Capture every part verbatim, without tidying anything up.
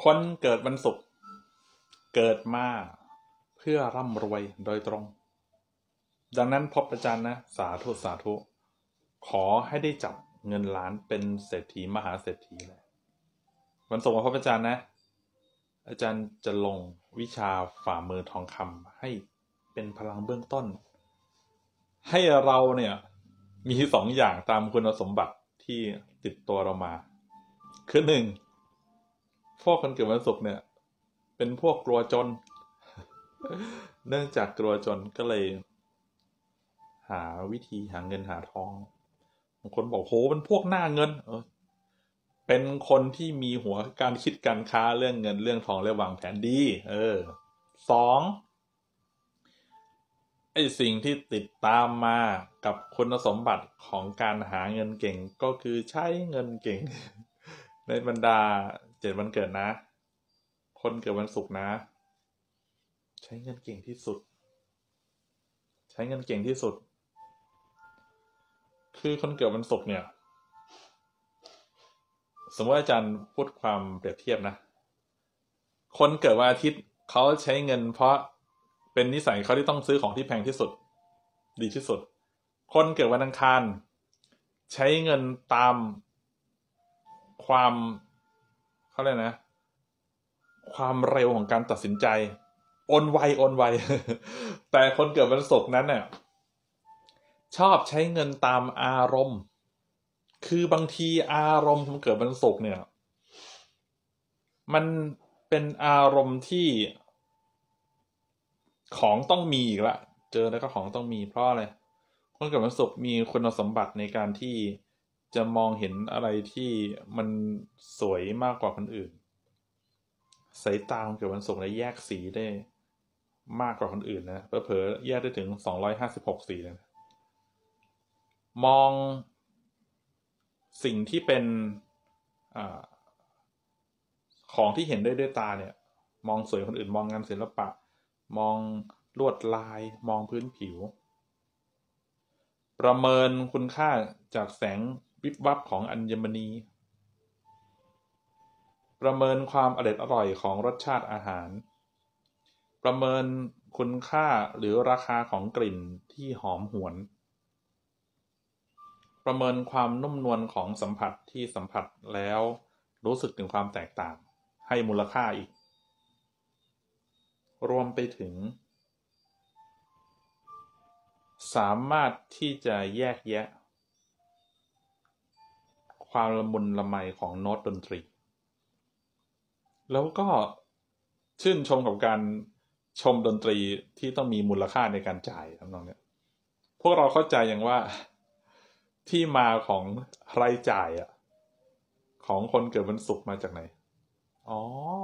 คนเกิดวันศุกร์เกิดมาเพื่อร่ำรวยโดยตรงดังนั้นพบอาจารย์นะสาธุสาธุขอให้ได้จับเงินล้านเป็นเศรษฐีมหาเศรษฐีเลยวันศุกร์มาพบอาจารย์นะอาจารย์จะลงวิชาฝ่ามือทองคำให้เป็นพลังเบื้องต้นให้เราเนี่ยมีสองอย่างตามคุณสมบัติที่ติดตัวเรามาคือหนึ่งพวกคนเกิดวันศุกร์เนี่ยเป็นพวกกลัวจน เนื่องจากกลัวจนก็เลยหาวิธีหาเงินหาทองบางคนบอกโหเป็นพวกหน้าเงินเออเป็นคนที่มีหัวการคิดการค้าเรื่องเงินเรื่องทองและวางแผนดีเออสองไอ้สิ่งที่ติดตามมากับคุณสมบัติของการหาเงินเก่งก็คือใช้เงินเก่ง ในบรรดาเจ็ดวันเกิดนะคนเกิดวันศุกร์นะใช้เงินเก่งที่สุดใช้เงินเก่งที่สุดคือคนเกิดวันศุกร์เนี่ยสมมติอาจารย์พูดความเปรียบเทียบนะคนเกิดวันอาทิตย์เขาใช้เงินเพราะเป็นนิสัยเขาที่ต้องซื้อของที่แพงที่สุดดีที่สุดคนเกิดวันอังคารใช้เงินตามความเขาเรียกนะความเร็วของการตัดสินใจโอนไวโอนไว แต่คนเกิดวันศุกร์นั้นเนี่ยชอบใช้เงินตามอารมณ์คือบางทีอารมณ์ของเกิดวันศุกร์เนี่ยมันเป็นอารมณ์ที่ของต้องมีอีกละเจอแล้วก็ของต้องมีเพราะอะไรคนเกิดวันศุกร์มีคุณสมบัติในการที่จะมองเห็นอะไรที่มันสวยมากกว่าคนอื่นสายตาของเกิดวันศุกร์เนี่ยแยกสีได้มากกว่าคนอื่นนะเผลอๆแยกได้ถึงสองร้อยห้าสิบหกสีเลยนะมองสิ่งที่เป็นอ่าของที่เห็นได้ด้วยตาเนี่ยมองสวยคนอื่นมองงานศิลปะมองลวดลายมองพื้นผิวประเมินคุณค่าจากแสงวิบวับของอัญมณีประเมินความอร่อยอร่อยของรสชาติอาหารประเมินคุณค่าหรือราคาของกลิ่นที่หอมหวนประเมินความนุ่มนวลของสัมผัสที่สัมผัสแล้วรู้สึกถึงความแตกต่างให้มูลค่าอีกรวมไปถึงสามารถที่จะแยกแยะความละมุนละไมของโน้ตดนตรีแล้วก็ชื่นชมกับการชมดนตรีที่ต้องมีมูลค่าในการจ่ายทำนองนี้พวกเราเข้าใจอย่างว่าที่มาของรายจ่ายอ่ะของคนเกิดวันศุกร์มาจากไหนอ๋อ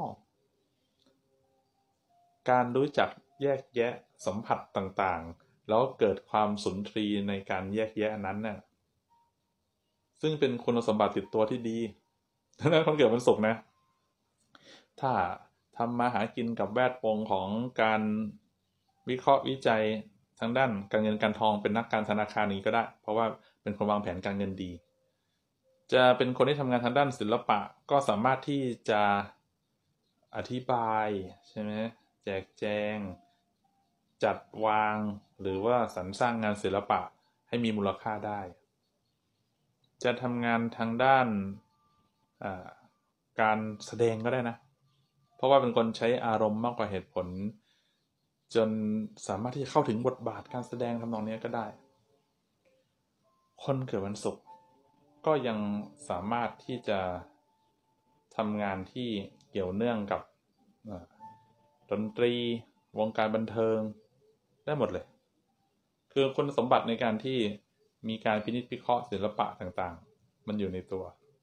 การรู้จักแยกแยะสัมผัสต่างๆแล้วเกิดความสุนทรีในการแยกแยะนั้นน่ะซึ่งเป็นคุณสมบัติติดตัวที่ดีดังนั้นคนเกิดวันศุกร์นะถ้าทำมาหากินกับแวดวงของการวิเคราะห์วิจัยทางด้านการเงินการทองเป็นนักการธนาคารนี้ก็ได้เพราะว่าเป็นคนวางแผนการเงินดีจะเป็นคนที่ทำงานทางด้านศิลปะก็สามารถที่จะอธิบายใช่ไหมแจกแจงจัดวางหรือว่าสรรสร้างงานศิลปะให้มีมูลค่าได้จะทำงานทางด้านการแสดงก็ได้นะเพราะว่าเป็นคนใช้อารมณ์มากกว่าเหตุผลจนสามารถที่จะเข้าถึงบทบาทการแสดงทำนองนี้ก็ได้คนเกิดวันศุกร์ก็ยังสามารถที่จะทำงานที่เกี่ยวเนื่องกับดนตรีวงการบันเทิงได้หมดเลยคือคุณสมบัติในการที่มีการพินิจพิเคราะห์ศิลปะต่างๆมันอยู่ในตัว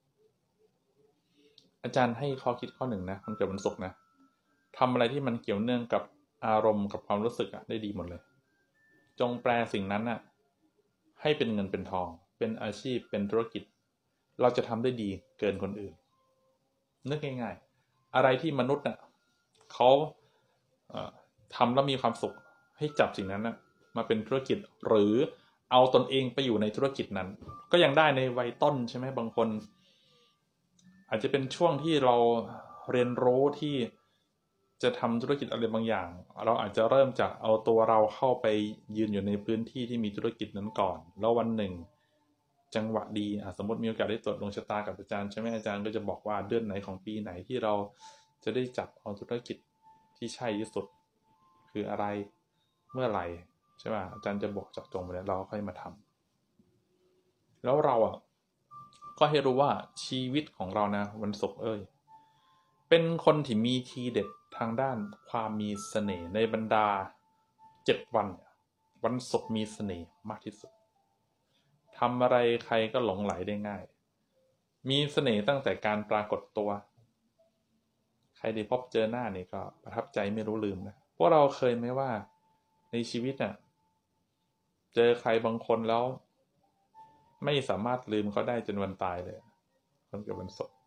อาจารย์ให้ข้อคิดข้อหนึ่งนะคนเกิดวันศุกร์นะทำอะไรที่มันเกี่ยวเนื่องกับอารมณ์กับความรู้สึกอะได้ดีหมดเลยจงแปลสิ่งนั้นน่ะให้เป็นเงินเป็นทองเป็นอาชีพเป็นธุรกิจเราจะทำได้ดีเกินคนอื่นนึกง่ายๆอะไรที่มนุษย์น่ะเขาเอ่อทำแล้วมีความสุขให้จับสิ่งนั้นน่ะมาเป็นธุรกิจหรือเอาตนเองไปอยู่ในธุรกิจนั้นก็ยังได้ในวัยต้นใช่ไหมบางคนอาจจะเป็นช่วงที่เราเรียนรู้ที่จะทำธุรกิจอะไรบางอย่างเราอาจจะเริ่มจากเอาตัวเราเข้าไปยืนอยู่ในพื้นที่ที่มีธุรกิจนั้นก่อนแล้ววันหนึ่งจังหวะดีสมมติมีโอกาสได้ตรวจดวงชะตากับอาจารย์ใช่ไหมอาจารย์ก็จะบอกว่าเดือนไหนของปีไหนที่เราจะได้จับเอาธุรกิจที่ใช่ที่สุดคืออะไรเมื่อไหร่ใช่ไหมอาจารย์จะบอกเจาะจงไปแล้วเราค่อยมาทำแล้วเราอ่ะก็ให้รู้ว่าชีวิตของเรานะวันศุกร์เอ้ยเป็นคนที่มีทีเด็ดทางด้านความมีเสน่ห์ในบรรดาเจ็ดวันวันศุกร์มีเสน่ห์มากที่สุดทำอะไรใครก็หลงไหลได้ง่ายมีเสน่ห์ตั้งแต่การปรากฏตัวใครได้พบเจอหน้านี่ก็ประทับใจไม่รู้ลืมนะพวกเราเคยไหมว่าในชีวิตน่ะเจอใครบางคนแล้วไม่สามารถลืมเขาได้จนวันตายเลยคนเกิดวันศุกร์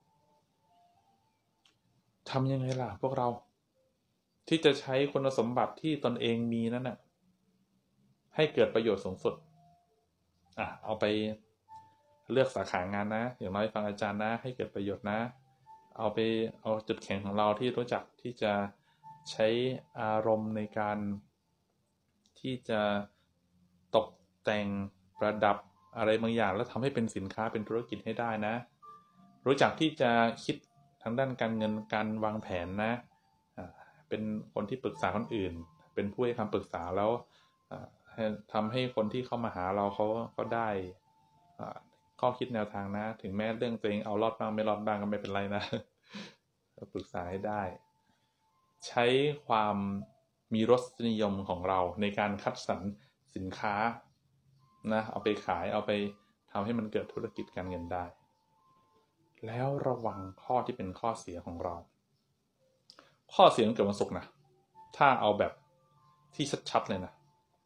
ทำยังไงล่ะพวกเราที่จะใช้คุณสมบัติที่ตนเองมีนั้นน่ะให้เกิดประโยชน์สูงสุดอ่ะเอาไปเลือกสาขางานนะอย่างน้อยฟังอาจารย์นะให้เกิดประโยชน์นะเอาไปเอาจุดแข็งของเราที่รู้จักที่จะใช้อารมณ์ในการที่จะตกแต่งประดับอะไรบางอย่างแล้วทำให้เป็นสินค้าเป็นธุรกิจให้ได้นะรู้จักที่จะคิดทางด้านการเงินการวางแผนนะเป็นคนที่ปรึกษาคนอื่นเป็นผู้ให้คำปรึกษาแล้วทำให้คนที่เข้ามาหาเราเขาก็ได้ข้อคิดแนวทางนะถึงแม้เรื่องตัวเองเอารอดบ้างไม่รอดบ้างก็ไม่เป็นไรนะปรึกษาให้ได้ใช้ความมีรสนิยมของเราในการคัดสรรสินค้านะเอาไปขายเอาไปทำให้มันเกิดธุรกิจการเงินได้แล้วระวังข้อที่เป็นข้อเสียของเราข้อเสียของเกิดวันศุกร์นะถ้าเอาแบบที่ชัดๆเลยนะ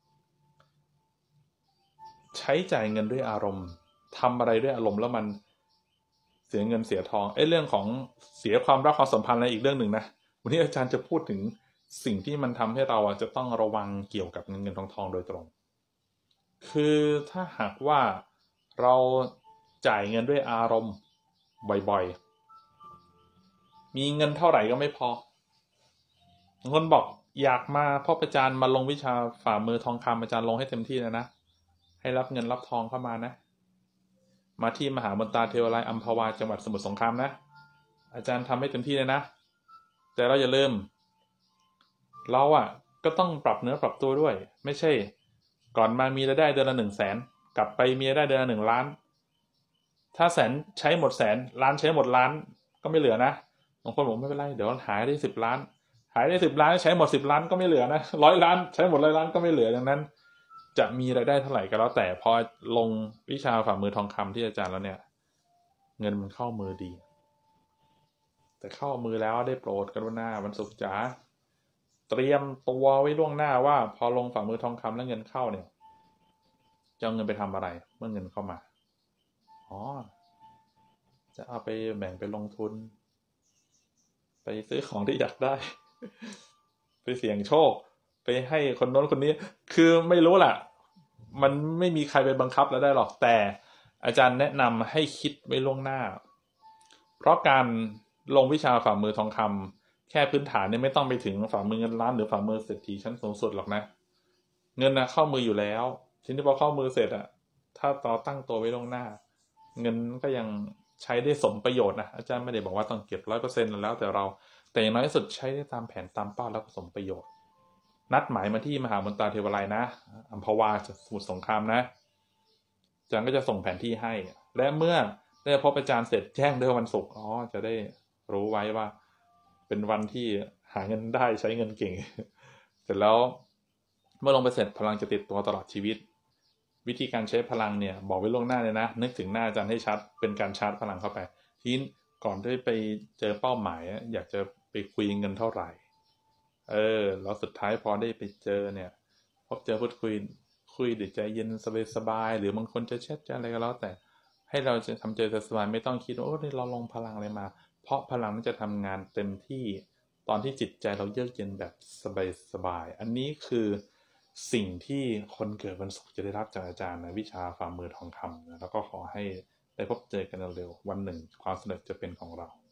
ใช้จ่ายเงินด้วยอารมณ์ทำอะไรด้วยอารมณ์แล้วมันเสียเงินเสียทองไอ้เรื่องของเสียความรักความสัมพันธ์อะไรอีกเรื่องหนึ่งนะวันนี้อาจารย์จะพูดถึงสิ่งที่มันทำให้เราจะต้องระวังเกี่ยวกับเงินเงินทองทองโดยตรงคือถ้าหากว่าเราจ่ายเงินด้วยอารมณ์บ่อยๆมีเงินเท่าไหร่ก็ไม่พอบางคนบอกอยากมาพ่ออาจารย์มาลงวิชาฝ่ามือทองคำอาจารย์ลงให้เต็มที่เลยนะให้รับเงินรับทองเข้ามานะมาที่มหามนตราเทวาลัยอัมพวาจังหวัดสมุทรสงครามนะอาจารย์ทำให้เต็มที่เลยนะแต่เราอย่าลืมเราอ่ะก็ต้องปรับเนื้อปรับตัวด้วยไม่ใช่ก่อนมามีรายได้เดือนละหนึ่งแสนกลับไปมีรายได้เดือนละหนึ่งล้านถ้าแสนใช้หมดแสนล้านใช้หมดล้านก็ไม่เหลือนะบางคนบอกไม่เป็นไรเดี๋ยวหายได้สิบล้านหายได้สิบล้านใช้หมดสิบล้านก็ไม่เหลือนะร้อยล้านใช้หมดร้อยล้านก็ไม่เหลือดังนั้นจะมีรายได้เท่าไหร่ก็แล้วแต่พอลงวิชาฝ่ามือทองคำที่อาจารย์แล้วเนี่ยเงินมันเข้ามือดีแต่เข้ามือแล้วได้โปรดกรุณาวันศุกร์จ๋าเตรียมตัวไว้ล่วงหน้าว่าพอลงฝ่ามือทองคำแล้วเงินเข้าเนี่ยจะเอาเงินไปทำอะไรเมื่อเงินเข้ามาอ๋อจะเอาไปแบ่งไปลงทุนไปซื้อของที่อยากได้ไปเสี่ยงโชคไปให้คนโน้นคนนี้คือไม่รู้แหละมันไม่มีใครไปบังคับแล้วได้หรอกแต่อาจารย์แนะนำให้คิดไว้ล่วงหน้าเพราะการลงวิชาฝ่ามือทองคำแค่พื้นฐานเนี่ยไม่ต้องไปถึงฝ่ามือเงินล้านหรือฝ่ามือเศรษฐีชั้นสูงสุดหรอกนะเงินนะเข้ามืออยู่แล้วทีนี้พอเข้ามือเสร็จอะถ้าต่อตั้งตัวไว้ล่วงหน้าเงินก็ยังใช้ได้สมประโยชน์นะอาจารย์ไม่ได้บอกว่าต้องเก็บร้อยเปอร์เซ็นต์แล้วแต่เราแต่อย่างน้อยที่สุดใช้ได้ตามแผนตามเป้าแล้วสมประโยชน์นัดหมายมาที่มหามนตราเทวาลัยนะอัมพวาสมุทรสงครามนะอาจารย์ก็จะส่งแผนที่ให้และเมื่อได้พบอาจารย์เสร็จแจ้งด้วยวันศุกร์อ๋อจะได้รู้ไว้ว่าเป็นวันที่หาเงินได้ใช้เงินเก่งเสร็จแล้วเมื่อลงไปเสร็จพลังจะติดตัวตลอดชีวิตวิธีการใช้พลังเนี่ยบอกไว้ล่วงหน้าเลยนะนึกถึงหน้าอาจารย์ให้ชัดเป็นการชาร์จพลังเข้าไปทีนี้ก่อนที่ไปเจอเป้าหมายอยากจะไปคุยเงินเท่าไหร่เออแล้วสุดท้ายพอได้ไปเจอเนี่ยพบเจอพูดคุยคุยด้วยใจเย็นสบายๆหรือบางคนจะแชทจะอะไรก็แล้วแต่ให้เราจะทำใจสบายไม่ต้องคิดว่าโอ้เราลงพลังอะไรมาเพราะพลังนั้นจะทำงานเต็มที่ตอนที่จิตใจเราเยือกเย็นแบบสบายๆอันนี้คือสิ่งที่คนเกิดวันศุกร์จะได้รับจากอาจารย์ในวิชาฝ่ามือทองคำนะแล้วก็ขอให้ได้พบเจอกันเร็วๆวันหนึ่งความสำเร็จจะเป็นของเรา